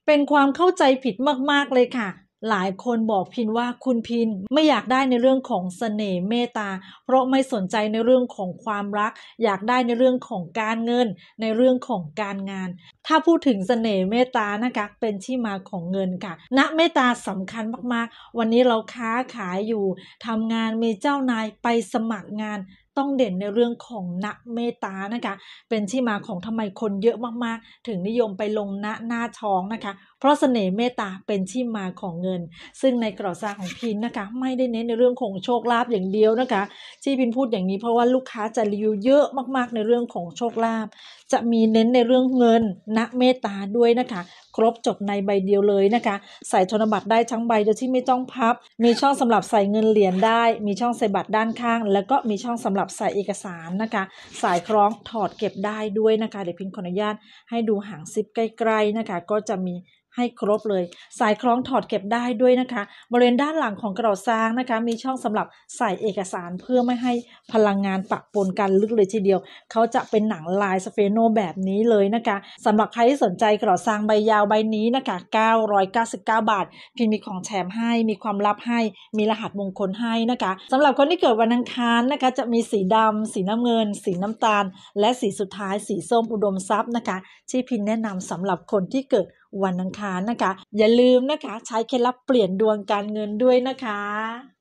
เป็นความเข้าใจผิดมากๆเลยค่ะหลายคนบอกพินว่าคุณพินไม่อยากได้ในเรื่องของเสน่ห์เมตตาเพราะไม่สนใจในเรื่องของความรักอยากได้ในเรื่องของการเงินในเรื่องของการงานถ้าพูดถึงเสน่ห์เมตตานะคะเป็นที่มาของเงินค่ะณเมตตาสำคัญมากๆวันนี้เราค้าขายอยู่ทำงานมีเจ้านายไปสมัครงานต้องเด่นในเรื่องของณเมตตานะคะเป็นที่มาของทำไมคนเยอะมากๆถึงนิยมไปลงณหน้าท้องนะคะเพราะเสน่ห์เมตตาเป็นที่มาของเงินซึ่งในกระเป๋าของพินนะคะไม่ได้เน้นในเรื่องของโชคลาภอย่างเดียวนะคะที่พินพูดอย่างนี้เพราะว่าลูกค้าจะรีวิวเยอะมากๆในเรื่องของโชคลาภจะมีเน้นในเรื่องเงินณเมตตาด้วยนะคะครบจบในใบเดียวเลยนะคะใส่ธนบัตรได้ทั้งใบโดยที่ไม่ต้องพับมีช่องสำหรับใส่เงินเหรียญได้มีช่องใส่บัตรด้านข้างแล้วก็มีช่องสำหรับใส่เอกสารนะคะสายคล้องถอดเก็บได้ด้วยนะคะเดี๋ยวพินขออนุญาตให้ดูหางซิปใกล้ๆนะคะก็จะมีให้ครบเลยสายคล้องถอดเก็บได้ด้วยนะคะบริเวณด้านหลังของกระเป๋าซางนะคะมีช่องสำหรับใส่เอกสารเพื่อไม่ให้พลังงานปะปนกันลึกเลยทีเดียวเขาจะเป็นหนังลายสเฟโนแบบนี้เลยนะคะสำหรับใครที่สนใจกระเป๋าซางใบยาวใบนี้นะคะ999 บาทพิมพ์มีของแถมให้มีความลับให้มีรหัสมงคลให้นะคะสำหรับคนที่เกิดวันอังคารนะคะจะมีสีดำสีน้ำเงินสีน้ำตาลและสีสุดท้ายสีส้มอุดมทรัพย์นะคะที่พินแนะนำสำหรับคนที่เกิดวันอังคารนะคะอย่าลืมนะคะใช้เคล็ดลับเปลี่ยนดวงการเงินด้วยนะคะ